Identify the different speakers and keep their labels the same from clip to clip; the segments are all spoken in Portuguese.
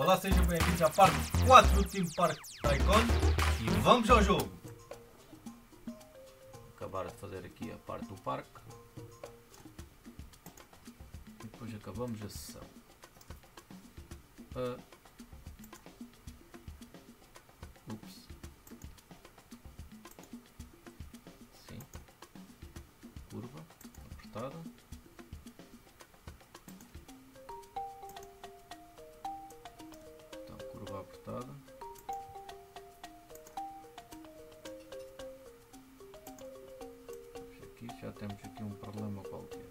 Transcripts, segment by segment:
Speaker 1: Olá, sejam bem-vindos à parte 4 do Team Park Tycoon e vamos ao jogo! Acabar de fazer aqui a parte do parque e depois acabamos a sessão. Ups. Sim. Curva apertada. Então, curva apertada. Aqui já temos aqui um problema qualquer.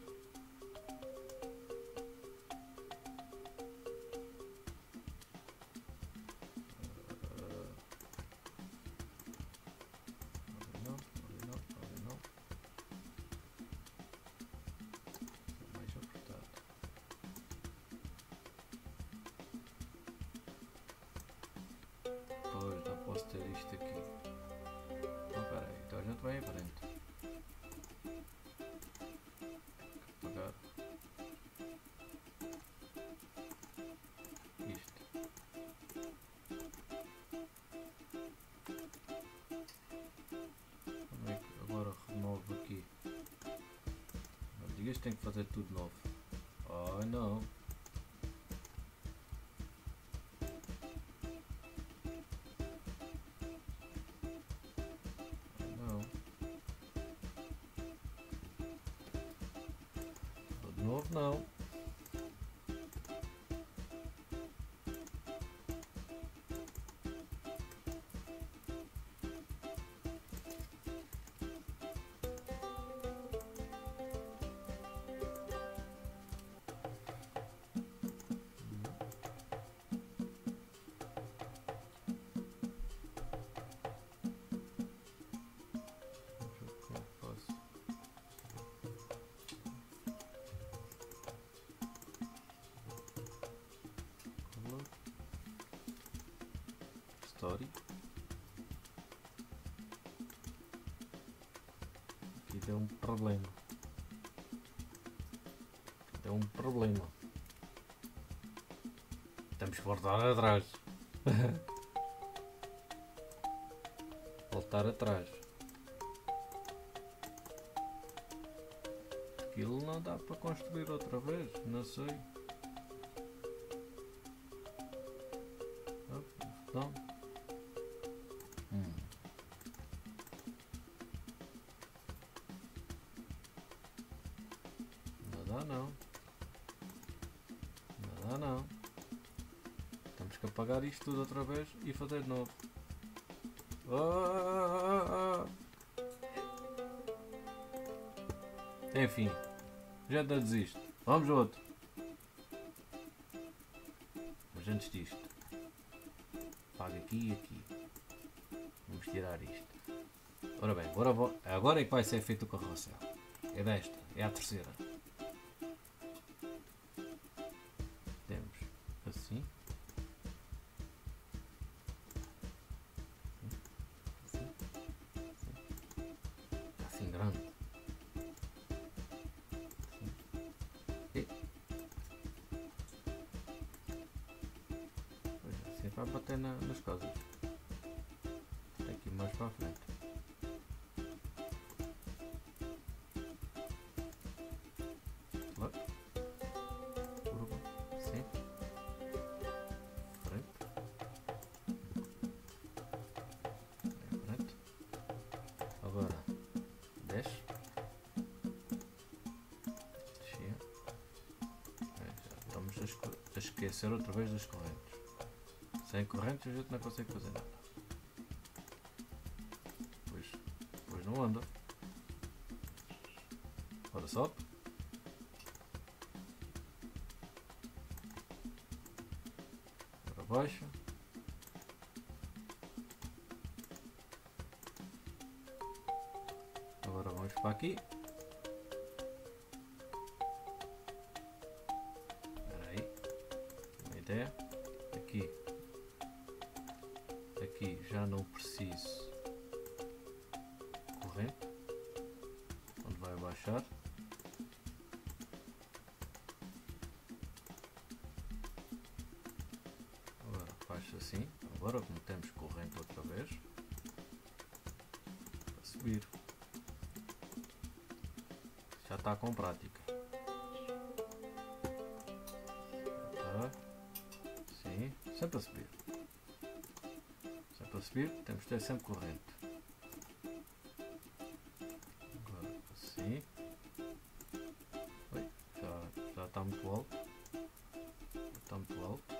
Speaker 1: Pois, não posso ter isto aqui. Então, peraí, então a gente vai em frente. Apagar isto. Como é que agora renovo aqui? Não digas que tem que fazer tudo novo. Oh não. De novo não. Story. Aqui deu um problema. Deu um problema. Temos que voltar atrás. Voltar atrás. Aquilo não dá para construir outra vez, não sei. Não. Não dá não. Não dá não. Temos que apagar isto tudo outra vez e fazer de novo. Enfim, já desisto. Vamos ao outro. Mas antes disto, apaga aqui e aqui. Vamos tirar isto. Ora bem, agora é que vai ser feito o carrossel. É desta, é a terceira. Temos assim. Assim grande. E assim vai bater nas coisas. Tem aqui mais para a frente. Curva, sim. Frente. Frente. Agora desce. Descia. Já estamos a esquecer outra vez das correntes. Sem correntes a gente não consegue fazer nada. Pois não anda. Ora sobe. Ora baixa. Agora vamos para aqui. Espera aí. Uma ideia. Aqui já não preciso corrente. Onde vai baixar. assim. Agora como temos corrente outra vez, para subir. Já está com prática. Tá. Sim, sempre a subir. Sempre a subir, temos que ter sempre corrente. Agora assim. Oi, já está muito alto. Está muito alto.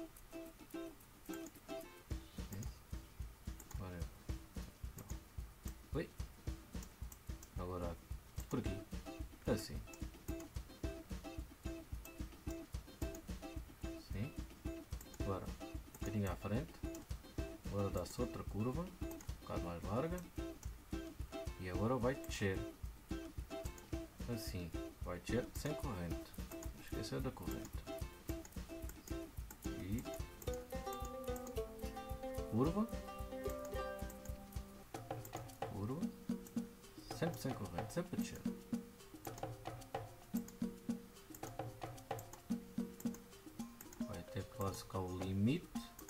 Speaker 1: Sim. Agora não. Oi. Agora por aqui. Assim. Sim. Agora um bocadinho à frente. Agora dá-se outra curva, um bocado mais larga. E agora vai descer. Assim. Vai descer sem corrente. Não esqueça da corrente. E curva. Curva. Sempre sem corrente. Sempre a descer. Até quase cá o limite.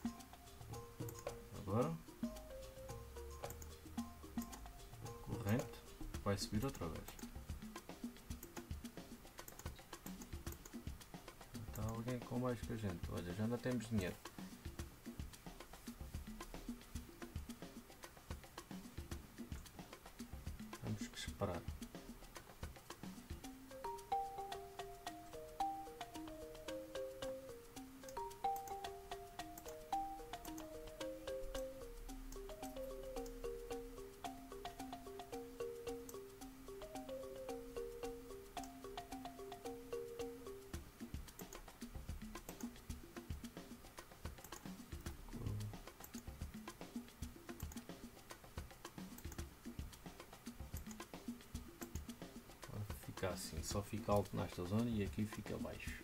Speaker 1: Agora corrente vai subir outra vez. Está alguém com mais que a gente. Olha, já não temos dinheiro. Temos que esperar. Fica assim, só fica alto nesta zona e aqui fica baixo.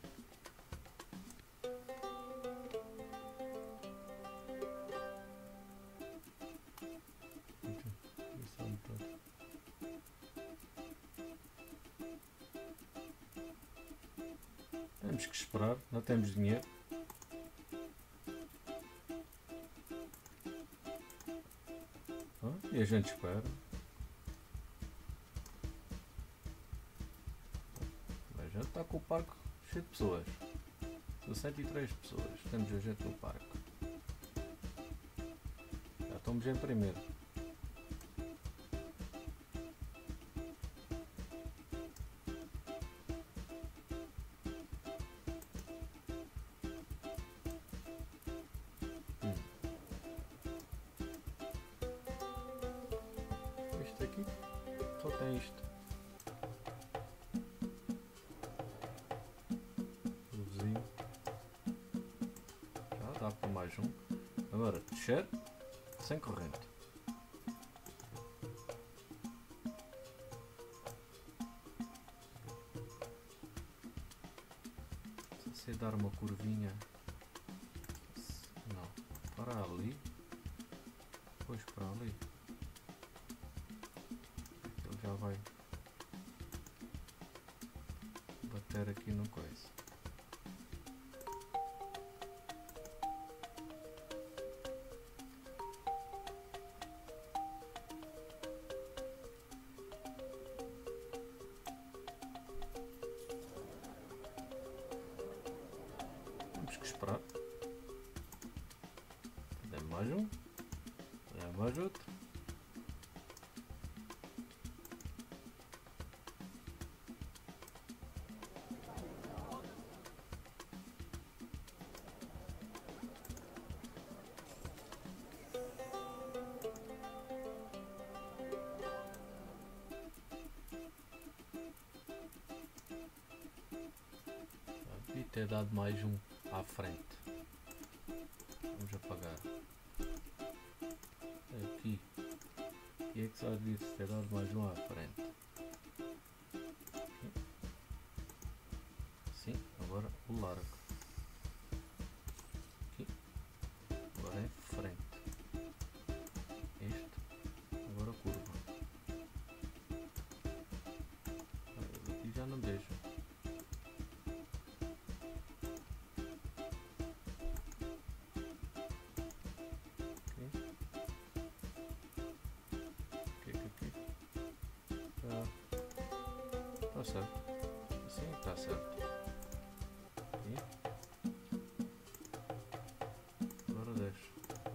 Speaker 1: Temos que esperar, não temos dinheiro. E a gente espera. Já está com o parque cheio de pessoas. 63 pessoas. Temos a gente no parque. Já estamos em primeiro. Isto aqui só tem isto. Já dá para mais um. Agora descer sem corrente. Se dar uma curvinha, não, para ali, depois para ali, ele já vai bater aqui no coisa. Temos que esperar. Dá mais um. Dá mais outro. Devia ter dado mais um à frente. Vamos apagar. Aqui. E é que só devia ter dado mais um à frente. Sim, agora o largo. Aqui. Agora em frente. Este. Agora curva. Aqui já não deixa. Está certo. Assim está certo. Aqui. Agora deixo.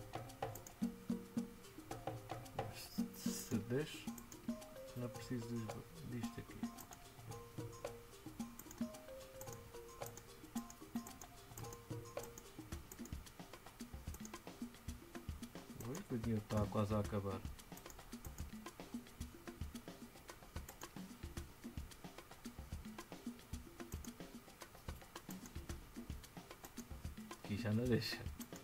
Speaker 1: Se deixo, não preciso disto aqui. Oi, que o dinheiro está quase a acabar. Aqui já não deixa.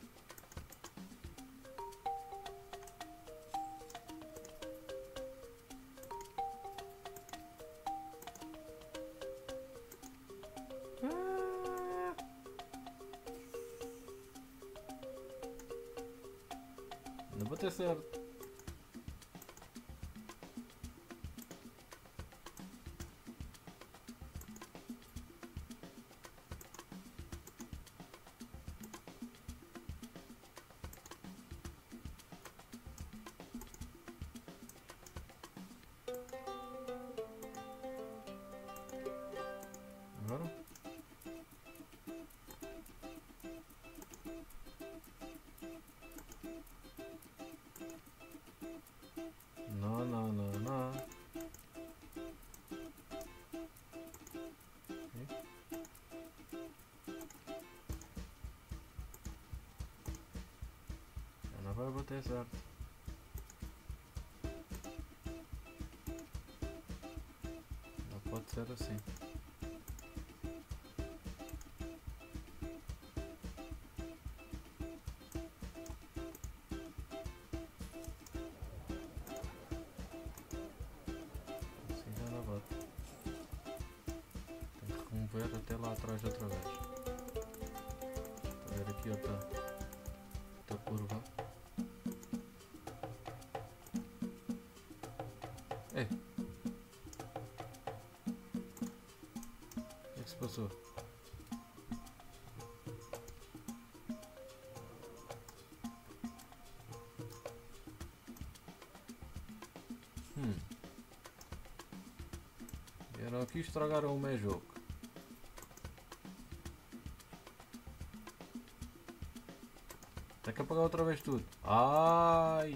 Speaker 1: Não vou ter certo. Agora? Não, não, não, não. Já não vai bater certo. Não pode ser assim. Ver até lá atrás outra vez. Está a ver aqui outra curva. Ei! O que é que se passou? Vieram aqui e estragaram o meu jogo. Tem que apagar outra vez tudo. Ai!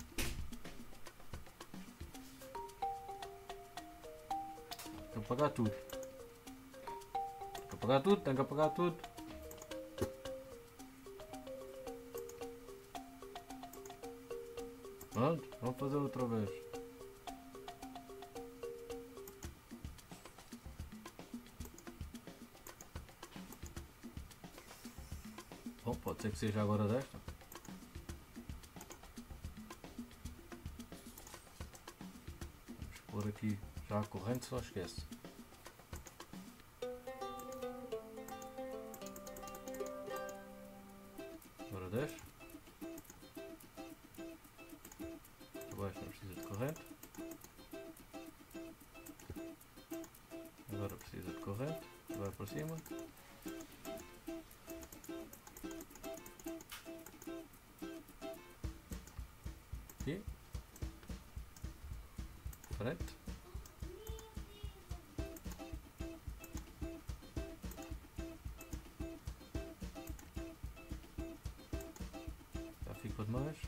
Speaker 1: Tem que apagar tudo. Tem que apagar tudo, tem que apagar tudo. Pronto, vamos fazer outra vez. Bom, pode ser que seja agora desta. Vamos pôr aqui já a corrente, só esquece. Agora desce. Abaixo não precisa de corrente. Agora precisa de corrente. Vai para cima. Aqui. Frente. Já ficou demais.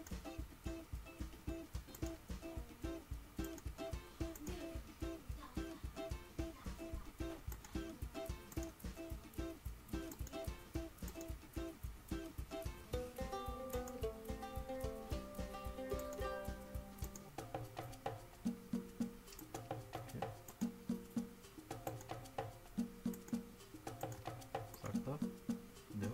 Speaker 1: Deu.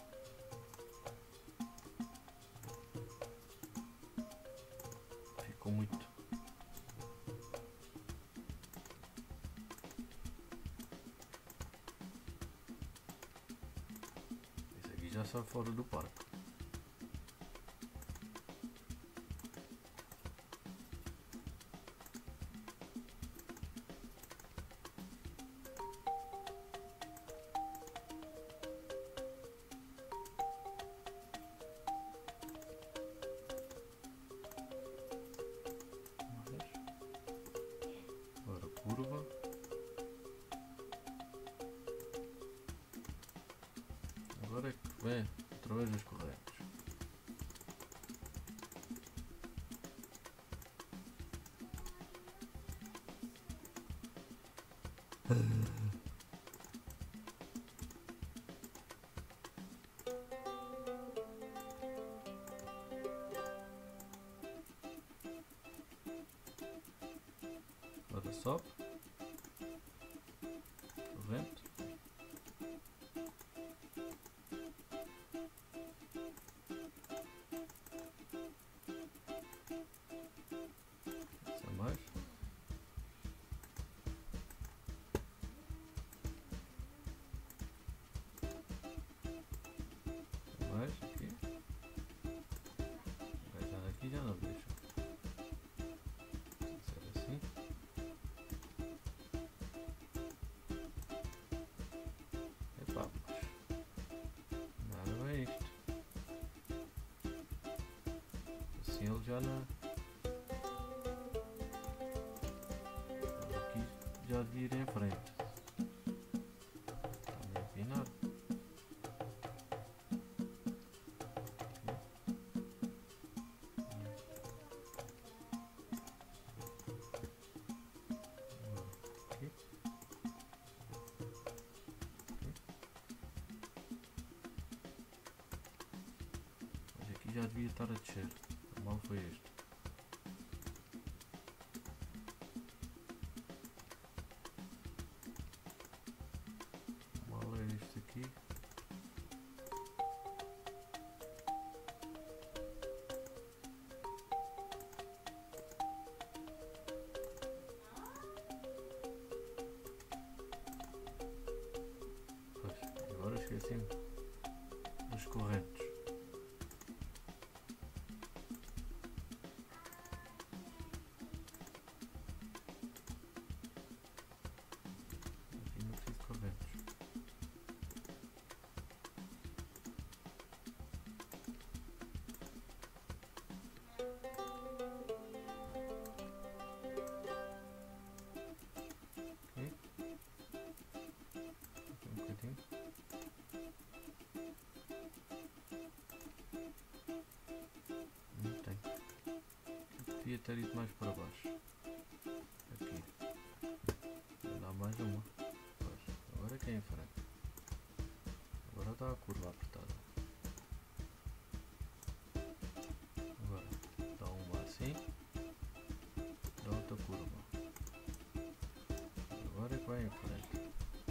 Speaker 1: Ficou muito. Esse aqui já sai fora do parque. Agora curva. Bem, outra vez as correntes. Agora sobe. Corrente. Só mais. Mais aqui. Já daqui já não deixa. Ser assim. Epá, nada bem isto. Assim ele já não. Aqui já devia ir em frente. Está meio empinado. Aqui. Mas aqui já devia estar a descer. O mal foi este. O mal é este aqui. Pois, agora esqueci-me dos correntes. Aqui não preciso de correntes. Ok. Aqui um bocadinho. Não tem. Eu devia ter ido mais para baixo. Aqui. Vou dar mais uma. Pois, agora aqui em frente. Agora está a curva apertada. Agora dá uma assim. Dá outra curva. Agora é que vai em frente.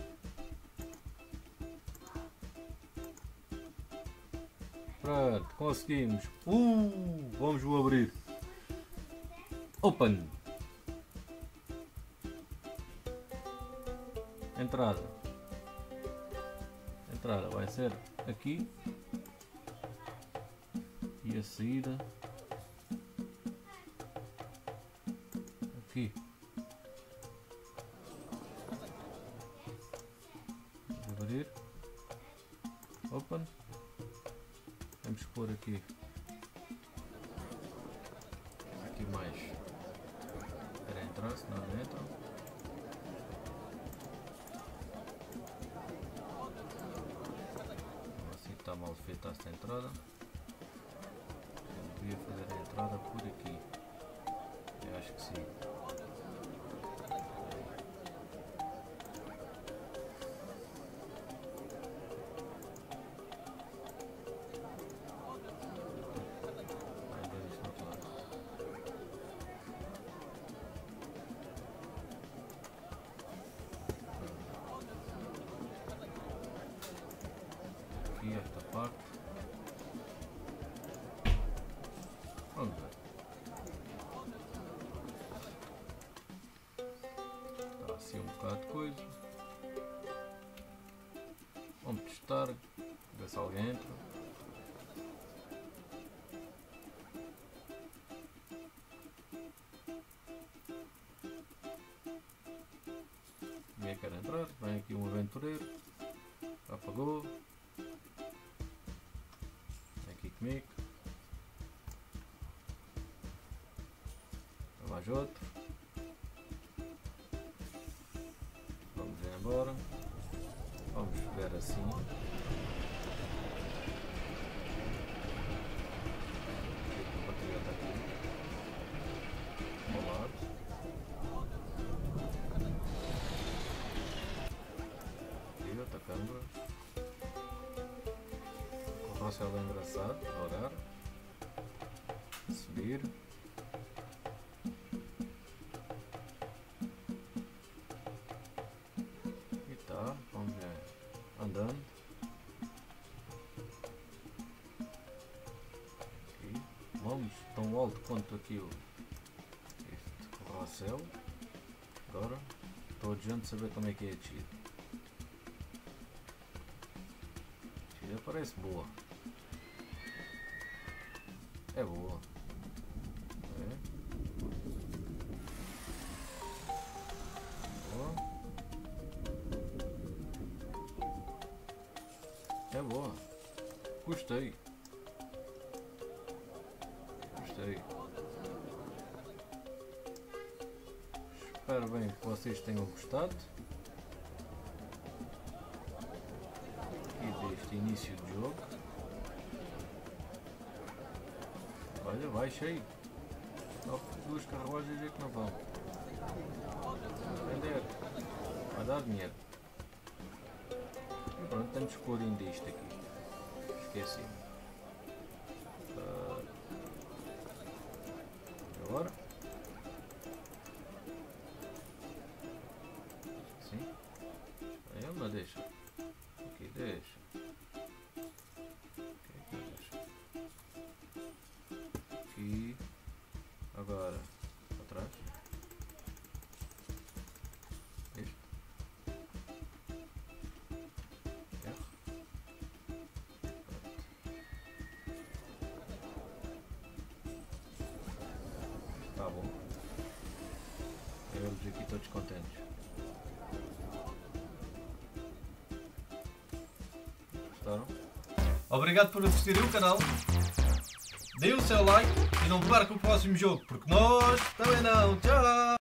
Speaker 1: Pronto, conseguimos. Vamos o abrir. Open. Entrada. Entrada vai ser aqui. E a saída aqui. Vamos abrir. Open. Vamos pôr aqui mais para entrar, senão não entra. Assim está mal feita esta entrada. Eu devia fazer a entrada por aqui. Eu acho que sim. Aqui esta parte. Vamos ver. Está assim um bocado de coisa. Vamos testar. Ver se alguém entra. Ninguém quer entrar. Vem aqui um aventureiro. Já apagou. Vem aqui comigo. Mais outro. Vamos embora. Vamos ver assim. carrossel é engraçado, devagar. Subir. E tá, vamos ver. Andando. Aqui. Vamos tão alto quanto aqui este carrossel. Agora estou adiante de saber como é que é a descida. A descida parece boa. É boa. É. Boa. É boa. Gostei. Gostei. Espero bem que vocês tenham gostado. E deste início de jogo. Olha, vai cheio. Só duas carruagens é que não vão. Vender. Vai dar dinheiro. E pronto, temos que pôr ainda isto aqui. Esqueci. Agora. Sim. Aí uma deixa. Aqui deixa. Aqui. Agora. Atrás. Este. R. Tá bom. Eles aqui todos contentes. Gostaram?
Speaker 2: Obrigado por assistirem o canal. Deem o seu like e não percam o próximo jogo, porque nós também não. Tchau!